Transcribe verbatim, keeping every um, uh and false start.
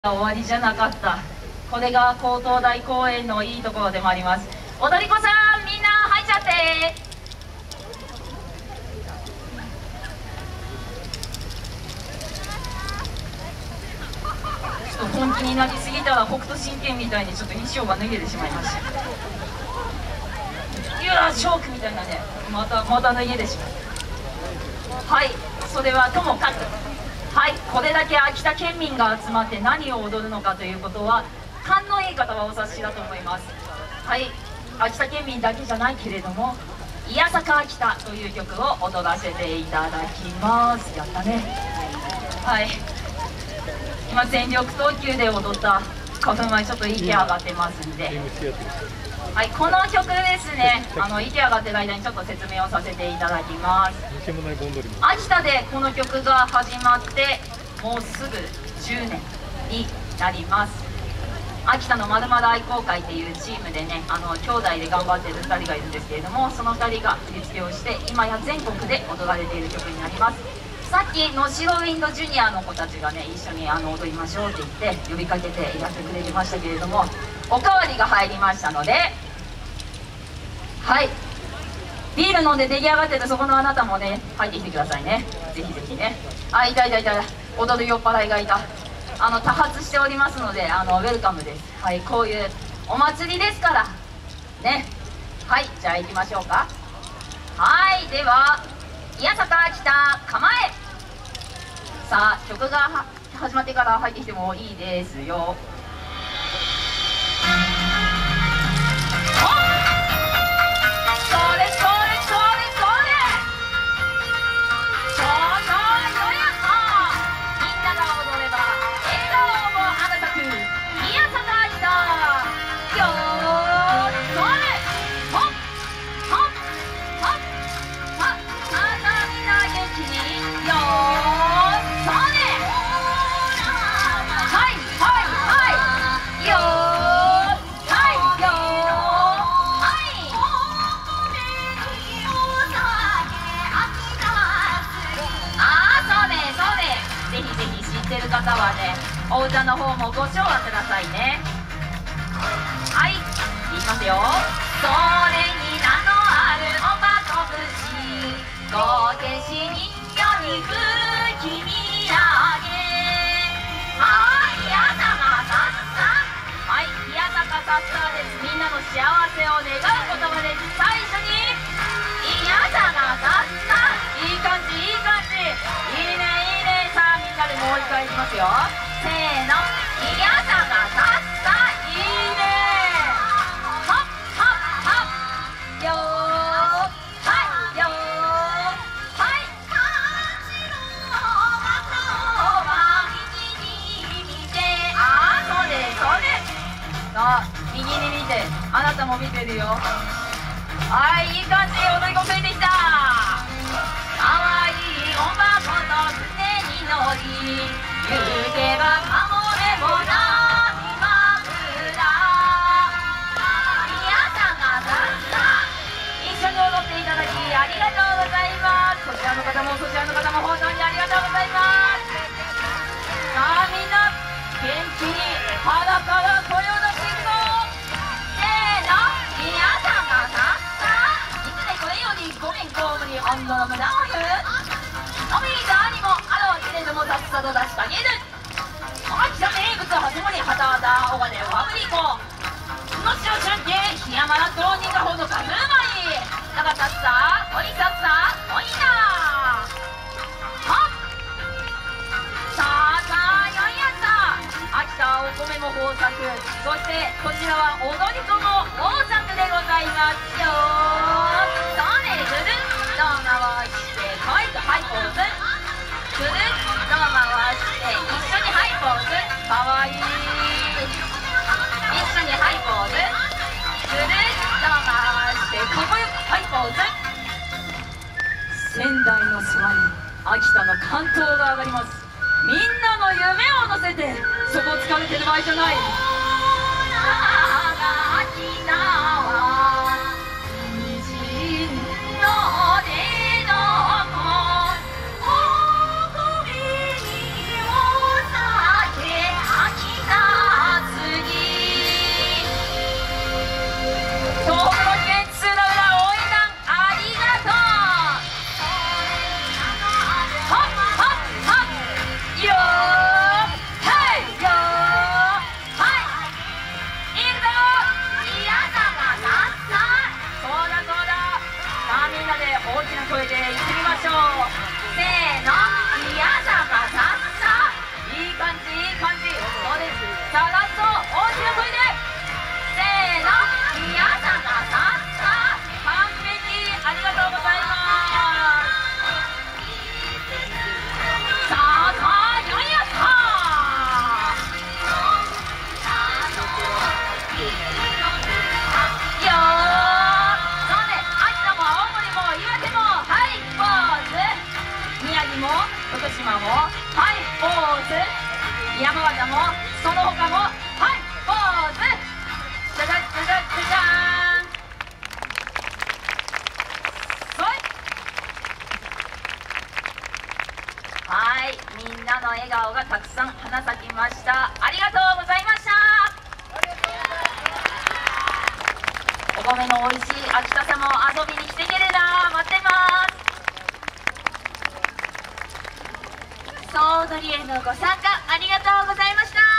終わりじゃなかった。これが高等大公園のいいところでもあります。踊り子さん、みんな入っちゃって。ちょっと本気になりすぎたら北斗神拳みたいにちょっと衣装が脱げてしまいました。いやー、ショークみたいなね、またまた脱げてしまう。はい、それはともかく、はい、これだけ秋田県民が集まって何を踊るのかということは勘のいい方はお察しだと思います。はい、秋田県民だけじゃないけれども「いやさか秋田」という曲を踊らせていただきます。やったね。はい、今全力投球で踊った花粉はちょっと息上がってますんで、はい、この曲ですね、あの息上がってる間にちょっと説明をさせていただきます。秋田でこの曲が始まってもうすぐじゅうねんになります。秋田のまるまる愛好会っていうチームでね、あの兄弟で頑張ってるふたりがいるんですけれども、そのふたりが振り付けをして今や全国で踊られている曲になります。さっきのしろウィンドジュニアの子たちがね、一緒にあの踊りましょうって言って呼びかけてやってくれてましたけれども、おかわりが入りましたので、はい、ビール飲んで出来上がってるそこのあなたもね、入ってきてくださいね、ぜひぜひね。あ、いたいたいた、踊る酔っ払いがいた。あの多発しておりますので、あのウェルカムです。はい、こういうお祭りですからね。はい、じゃあ行きましょうか。はい、では「いやさか秋田構え」。さあ、曲が始まってから入ってきてもいいですよ。方はね、お歌の方もご唱和くださいね。はい、いきますよ。それに名のあるおまこ節、こけし人形に吹き見上げ。はい、いやさかさっさ。はい、いやさかさっさです。みんなの幸せを願う言葉です。最初にいやさかさっさ。いい感じいい感じ、いいねいいね。さあ、みんなでもう一回いきますよ。せーの、いやさがさっさ、いいね。はっはっはっよー、はいよー、はい。おば右に見て、あー、そうですそうです。さあ、右に見て、あなたも見てるよ。はい、いい感じ、踊り子増えてきた。かわいいおばこと船に乗り、行けばかもめもなみまくら。いやさがさっさ。一緒に踊っていただきありがとうございます。こちらの方もそちらの方も本当にありがとうございます。さあ、みんな元気に腹から声を出していくぞ。せーの、いやさがさっさ。いつでこれよりごめんこうむに温度の無駄を言う。おみいさんにもあろうけれどもさっさと出してあげる。秋田名物はじもにはたはたおがでわぶりこ。その塩春景檜山納豆人がほどかずうまい。だがさっさおいさっさおいな。はっさあさあ、よいやさ。秋田お米も豊作、そしてこちらは踊り子も豊作でございますよ。そうね、ぐるっと回してかわいくハイポーズ。ぐるっと回して一緒にハイポーズ。かわいい。一緒にハイポーズ。ぐるっと回してかっこよくハイポーズ。仙台の空に秋田の竿燈が上がります。みんなの夢を乗せてそこを疲れてる場合じゃない。秋田は虹の出どこ、誇りにお酒秋さあラスト大きな声でせーの宮坂さん、さあ完璧、ありがとうございます。さあさあやりやったよー。そうね、秋田も青森も岩手もはいポーズ、宮城も福島もはいポーズ、山形もその他もはいポーズ、じゃじゃじゃじゃじゃじゃーん。はい、みんなの笑顔がたくさん花咲きました。ありがとうございました。お米の美味しい秋田さも遊びに来てくれな、待ってます。総踊りへのご参加ありがとうございました。